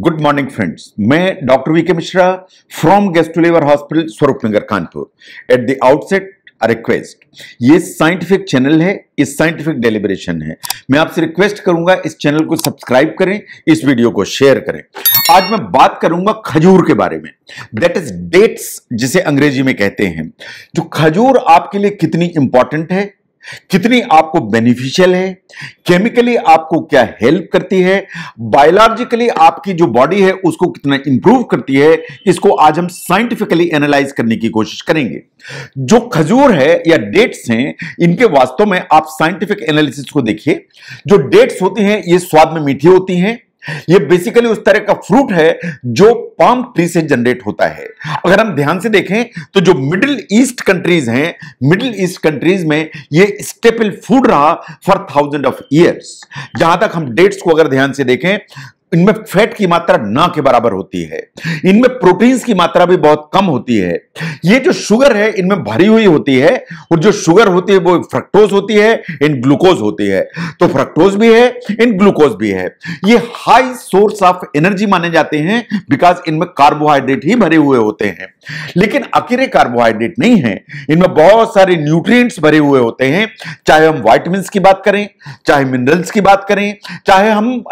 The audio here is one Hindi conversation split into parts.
गुड मॉर्निंग फ्रेंड्स, मैं doctor VK Mishra from gastro hospital Swaroopnagar Kanpur. At the outset a request, ये साइंटिफिक चैनल है, इस साइंटिफिक डेलिब्रेशन है। मैं आपसे रिक्वेस्ट करूंगा इस चैनल को सब्सक्राइब करें, इस वीडियो को शेयर करें। आज मैं बात करूंगा खजूर के बारे में, दैट इज डेट्स, जिसे अंग्रेजी में कहते हैं। जो खजूर आपके लिए कितनी इंपॉर्टेंट है, कितनी आपको बेनिफिशियल है, केमिकली आपको क्या हेल्प करती है, बायोलॉजिकली आपकी जो बॉडी है उसको कितना इंप्रूव करती है, इसको आज हम साइंटिफिकली एनालाइज करने की कोशिश करेंगे। जो खजूर है या डेट्स हैं, इनके वास्तव में आप साइंटिफिक एनालिसिस को देखिए। जो डेट्स होती हैं ये स्वाद में मीठी होती हैं। ये बेसिकली उस तरह का फ्रूट है जो पाम ट्री से जनरेट होता है। अगर हम ध्यान से देखें तो जो मिडिल ईस्ट कंट्रीज हैं, मिडिल ईस्ट कंट्रीज में ये स्टेपल फूड रहा फॉर थाउजेंड ऑफ ईयर्स। जहां तक हम डेट्स को अगर ध्यान से देखें, इनमें फैट की मात्रा ना के बराबर होती है, इनमें प्रोटीन्स की मात्रा भी बहुत कम होती है। ये जो शुगर है इनमें भरी हुई होती है, और जो शुगर होती है वो फ्रक्टोज होती है, इन ग्लूकोज होती है। तो फ्रक्टोज भी है, इन ग्लूकोज भी है। ये हाई सोर्स ऑफ एनर्जी माने जाते हैं बिकॉज इनमें कार्बोहाइड्रेट ही भरे हुए होते हैं। लेकिन अकेले कार्बोहाइड्रेट नहीं है, इनमें बहुत सारे न्यूट्रिएंट्स भरे हुए होते हैं। चाहे हम विटामिन्स की बात करें, चाहे मिनरल्स की बात करें, चाहे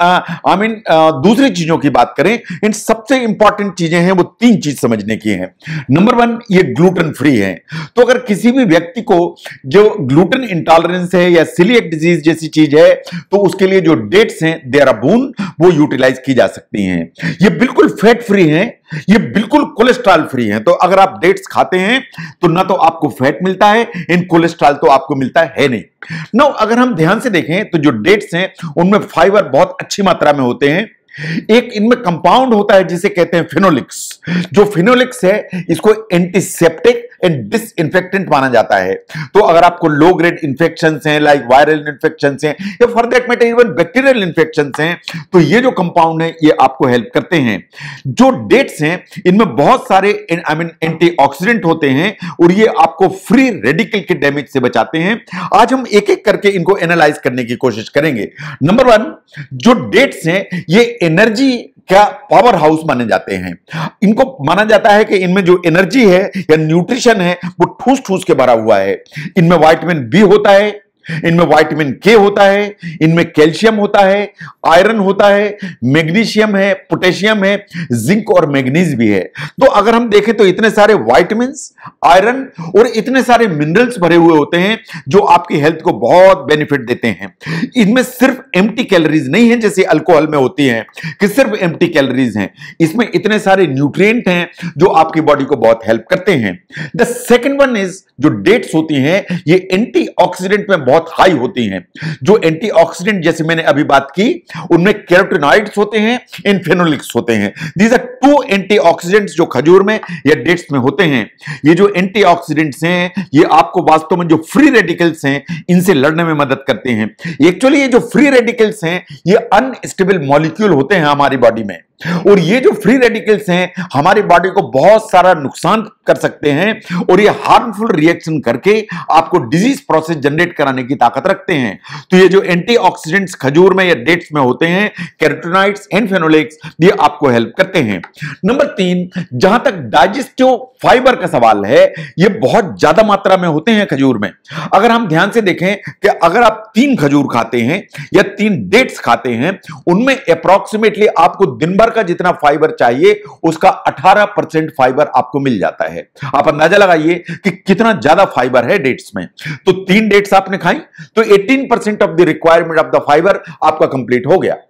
हम दूसरी चीजों की बात करें, इन सबसे इंपॉर्टेंट चीजें हैं वो तीन चीज समझने की हैं। नंबर वन, ये ग्लूटेन फ्री है। तो अगर किसी भी व्यक्ति को जो ग्लूटेन इंटॉलरेंस है या सीलिएक डिजीज जैसी चीज है, तो उसके लिए जो डेट्स हैं दे आर अ बोन, वो यूटिलाइज की जा सकती हैं। ये बिल्कुल फैट फ्री हैं, ये बिल्कुल कोलेस्ट्रॉल फ्री हैं। तो अगर आप डेट्स खाते हैं तो ना तो आपको फैट मिलता है, इन कोलेस्ट्रॉल तो आपको मिलता है नहीं। नो, अगर हम ध्यान से देखें तो जो डेट्स हैं उनमें फाइबर बहुत अच्छी मात्रा में होते हैं। एक इनमें कंपाउंड होता है जिसे कहते हैं फिनोलिक्स। जो फिनोलिक्स है इसको एंटीसेप्टिक एंड डिसइंफेक्टेंट माना जाता है। तो अगर आपको लो ग्रेड इंफेक्शंस हैं, लाइक वायरल इंफेक्शंस हैं, या for that matter even bacterial infections हैं, तो ये जो कंपाउंड है ये आपको हेल्प करते हैं। जो डेट्स हैं इनमें बहुत सारे एंटीऑक्सीडेंट होते हैं, और ये आपको फ्री रेडिकल के डैमेज से बचाते हैं। आज हम एक एक करके इनको एनालाइज करने की कोशिश करेंगे। नंबर वन, जो डेट्स हैं ये एनर्जी क्या पावर हाउस माने जाते हैं। इनको माना जाता है कि इनमें जो एनर्जी है या न्यूट्रिशन है वो ठूस ठूस के भरा हुआ है। इनमें विटामिन बी होता है, इनमें विटामिन के होता है, इनमें कैल्शियम होता है, आयरन होता है, मैग्नीशियम है, पोटेशियम है, जिंक और मैग्नीज भी है। तो अगर हम देखें तो इतने सारे विटामिन्स, आयरन और इतने सारे मिनरल्स भरे हुए होते हैं जो आपकी हेल्थ को बहुत बेनिफिट देते हैं। इनमें सिर्फ एम्प्टी कैलोरीज नहीं है जैसे अल्कोहल में होती है कि सिर्फ एम्प्टी कैलोरीज हैं। इसमें इतने सारे न्यूट्रिएंट हैं जो आपकी बॉडी को बहुत हेल्प करते हैं। द सेकंड वन इज, जो डेट्स होती हैं ये एंटीऑक्सीडेंट में बहुत हाई होती हैं। जो एंटीऑक्सीडेंट जैसे मैंने अभी बात की, उनमें कैरोटीनॉइड्स होते हैं, इन फेनोलिक्स होते हैं। दीज आर टू एंटीऑक्सीडेंट्स जो खजूर में या डेट्स में होते हैं। ये जो एंटीऑक्सीडेंट्स हैं ये आपको वास्तव में जो फ्री रेडिकल्स हैं इनसे लड़ने में मदद करते हैं। एक्चुअली ये जो फ्री रेडिकल्स हैं ये अनस्टेबल मॉलिक्यूल होते हैं हमारी बॉडी में, और ये जो फ्री रेडिकल्स हैं हमारी बॉडी को बहुत सारा नुकसान कर सकते हैं, और ये हार्मफुल रिएक्शन करके आपको डिजीज प्रोसेस जनरेट कराने की ताकत रखते हैं। तो ये जो एंटीऑक्सीडेंट्स खजूर में या डेट्स में होते हैं, कैरोटीनॉइड्स एंड फेनोलिक्स, ये आपको हेल्प करते हैं। नंबर तीन, जहां तक डाइजेस्टिव फाइबर का सवाल है, ये बहुत ज्यादा मात्रा में होते हैं खजूर में। अगर हम ध्यान से देखें कि अगर आप 3 खजूर खाते हैं या 3 डेट्स खाते हैं, उनमें अप्रॉक्सीमेटली आपको दिन भर का जितना फाइबर चाहिए उसका 18% फाइबर आपको मिल जाता है। आप अंदाजा लगाइए कि कितना ज्यादा फाइबर है डेट्स में। तो 3 डेट्स आपने खाई तो 18% of the requirement of the fibre आपका कंप्लीट हो गया।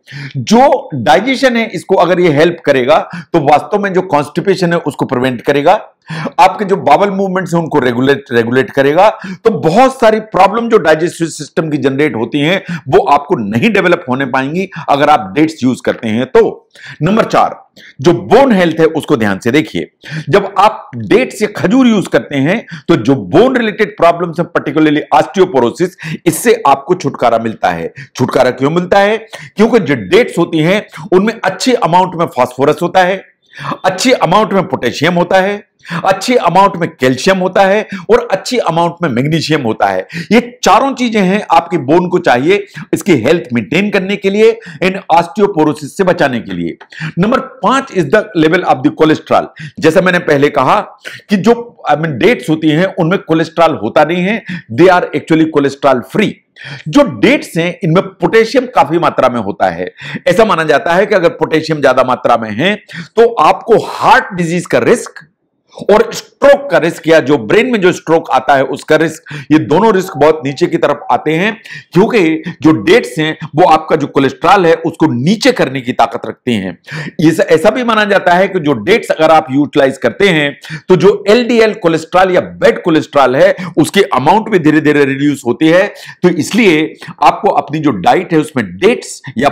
जो डाइजेशन है इसको अगर ये हेल्प करेगा तो वास्तव में जो कॉन्स्टिपेशन है उसको प्रिवेंट करेगा, आपके जो बावल मूवमेंट्स हैं उनको रेगुलेट करेगा। तो बहुत सारी प्रॉब्लम जो डाइजेस्टिव सिस्टम की जनरेट होती हैं वो आपको नहीं डेवलप होने पाएंगी अगर आप डेट्स यूज करते हैं तो। नंबर 4, जो बोन हेल्थ है उसको ध्यान से देखिए। जब आप डेट्स या खजूर यूज करते हैं तो जो बोन रिलेटेड प्रॉब्लम्स हैं, पर्टिकुलरली ऑस्टियोपोरोसिस, इससे आपको छुटकारा मिलता है। छुटकारा क्यों मिलता है? क्योंकि जो डेट्स होती हैं उनमें अच्छे अमाउंट में फास्फोरस होता है, अच्छी अमाउंट में पोटेशियम होता है, अच्छी अमाउंट में कैल्शियम होता है और अच्छी अमाउंट में मैग्नीशियम होता है। ये चारों चीजें हैं आपके बोन को चाहिए इसकी हेल्थ मेंटेन करने के लिए, इन ऑस्टियोपोरोसिस से बचाने के लिए। Number 5 is the level of the cholesterol. जैसा मैंने पहले कहा कि जो डेट्स होती हैं उनमें कोलेस्ट्रॉल होता नहीं है, they are actually cholesterol free. जो डेट्स हैं इनमें पोटेशियम काफी मात्रा में होता है। ऐसा माना जाता है कि अगर पोटेशियम ज्यादा मात्रा में है तो आपको हार्ट डिजीज का रिस्क और स्ट्रोक का रिस्क, या जो ब्रेन में जो स्ट्रोक आता है उसका रिस्क, ये दोनों रिस्क बहुत नीचे की तरफ आते हैं, क्योंकि जो डेट्स हैं वो आपका जो कोलेस्ट्रॉल है उसको नीचे करने की ताकत रखती हैं। ऐसा भी माना जाता है कि जो डेट्स अगर आप यूटिलाइज करते हैं तो जो एलडीएल कोलेस्ट्रॉल या बैड कोलेस्ट्रॉल है उसकी अमाउंट भी धीरे धीरे रिड्यूस होती है। तो इसलिए आपको अपनी जो डाइट है उसमें डेट्स या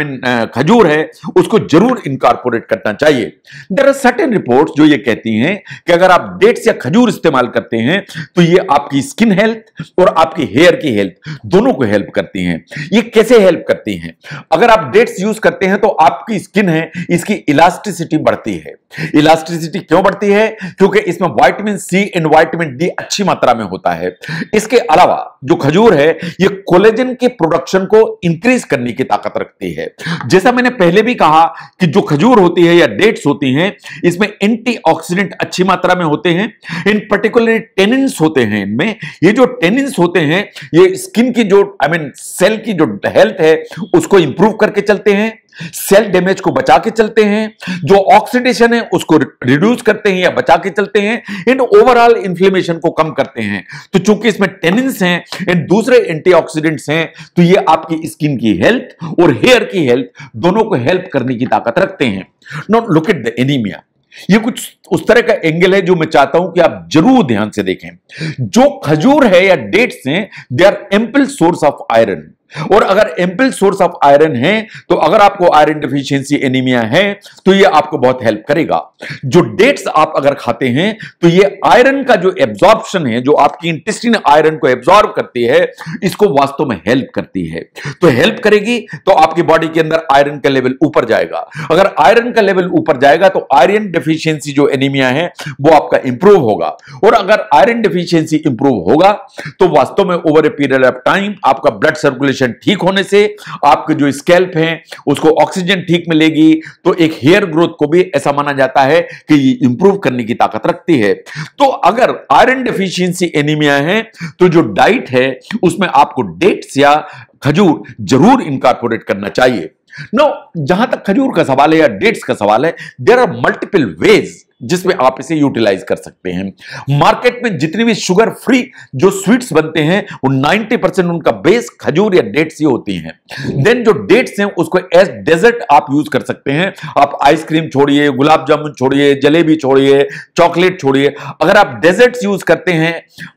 खजूर है उसको जरूर इनकॉर्पोरेट करना चाहिए। देयर आर सर्टेन रिपोर्ट्स जो ये कहती हैं कि अगर आप डेट्स या खजूर इस्तेमाल करते हैं तो ये आपकी स्किन हेल्थ और आपकी हेयर की हेल्थ दोनों को हेल्प करती हैं। ये कैसे हेल्प करती हैं? अगर आप डेट्स यूज करते हैं तो आपकी स्किन है इसकी इलास्टिसिटी बढ़ती है। इलास्टिसिटी क्यों बढ़ती है? क्योंकि इसमें vitamin C and vitamin D अच्छी मात्रा में होता है। इसके अलावा जो खजूर है ये कोलेजन के प्रोडक्शन को इंक्रीज करने की ताकत रखती है। जैसा मैंने पहले भी कहा कि जो खजूर होती है या डेट्स होती हैं इसमें एंटीऑक्सीडेंट अच्छी मात्रा में होते हैं। इन पर्टिकुलर टेनिन्स होते हैं इनमें। ये जो टेनिन्स होते हैं ये स्किन की जो सेल की जो हेल्थ है उसको इंप्रूव करके चलते हैं, सेल डैमेज को बचा के चलते हैं, जो ऑक्सीडेशन है उसको रिड्यूस करते हैं या बचा के चलते हैं, एंड ओवरऑल इन्फ्लेमेशन को कम करते हैं। तो चूंकि इसमें टेनिन्स हैं एंड दूसरे एंटीऑक्सीडेंट्स हैं तो ये आपकी स्किन की हेल्थ और हेयर की हेल्थ दोनों को हेल्प करने की ताकत रखते हैं। Now look at the anaemia. ये कुछ उस तरह का एंगल है जो मैं चाहता हूं कि आप जरूर ध्यान से देखें। जो खजूर है या डेट्स हैं they are ample source of iron, और अगर एम्पल सोर्स ऑफ आयरन है तो अगर आपको आयरन डिफिशियंसी एनीमिया है तो ये आपको बहुत हेल्प करेगा। जो डेट्स आप अगर खाते हैं तो ये आयरन का जो एब्जॉर्प्शन है, जो आपकी इंटेस्टाइन आयरन को एब्जॉर्ब करती है, इसको वास्तव में हेल्प करती है। तो हेल्प करेगी तो आपकी बॉडी के अंदर आयरन का लेवल ऊपर जाएगा। अगर आयरन का लेवल ऊपर जाएगा तो आयरन डिफिशियंसी जो एनीमिया है वो आपका इंप्रूव होगा, और अगर आयरन डिफिशियंसी इंप्रूव होगा तो वास्तव में over a period of time आपका ब्लड सर्कुलेशन ठीक होने से आपके जो स्कैल्प हैं उसको ऑक्सीजन ठीक मिलेगी, तो एक हेयर ग्रोथ को भी ऐसा माना जाता है कि ये इंप्रूव करने की ताकत रखती है। तो अगर आयरन डेफिशिएंसी एनीमिया है तो जो डाइट है उसमें आपको डेट्स या खजूर जरूर इनकॉर्पोरेट करना चाहिए। नो, जहां तक खजूर का सवाल है या डेट्स का सवाल है, देयर आर मल्टीपल वेज जिसमें आप इसे यूटिलाइज कर सकते हैं। मार्केट में जितनी भी शुगर फ्री जो स्वीट्स बनते हैं वो 90% उनका बेस खजूर या डेट्स ही होती हैं। देन जो डेट्स हैं उसको एज डेजर्ट आप यूज कर सकते हैं। आप आइसक्रीम छोड़िए, गुलाब जामुन छोड़िए, जलेबी छोड़िए, चॉकलेट छोड़िए, अगर आप डेजर्ट्स यूज करते हैं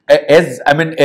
एज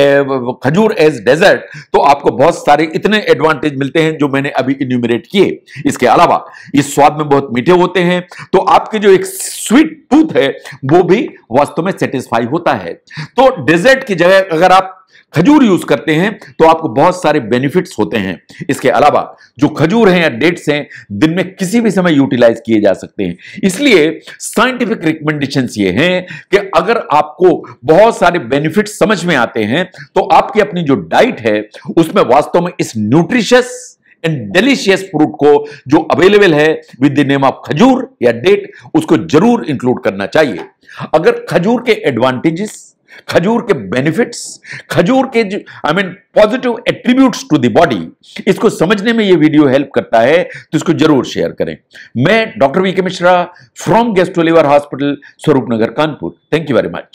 खजूर एज डेजर्ट तो आपको बहुत सारे इतने एडवांटेज मिलते हैं जो मैंने अभी इन्यूमरेट किए। इसके अलावा इस स्वाद में बहुत मीठे होते हैं तो आपके जो एक स्वीट टूथ है वो भी वास्तव में सेटिस्फाई होता है। तो डेजर्ट की जगह अगर आप खजूर यूज करते हैं तो आपको बहुत सारे बेनिफिट्स होते हैं। इसके अलावा जो खजूर हैं या डेट्स हैं दिन में किसी भी समय यूटिलाइज किए जा सकते हैं। इसलिए साइंटिफिक रिकमेंडेशंस ये हैं कि अगर आपको बहुत सारे बेनिफिट्स समझ में आते हैं तो आपकी अपनी जो डाइट है उसमें वास्तव में इस न्यूट्रिशियस एंड डिलीशियस फ्रूट को जो अवेलेबल है विद द नेम ऑफ खजूर या डेट उसको जरूर इंक्लूड करना चाहिए। अगर खजूर के एडवांटेजेस, खजूर के बेनिफिट्स, खजूर के positive attributes to the body, इसको समझने में ये वीडियो हेल्प करता है तो इसको जरूर शेयर करें। मैं doctor VK Mishra from gastro liver hospital, Swaroopnagar, Kanpur. Thank you very much.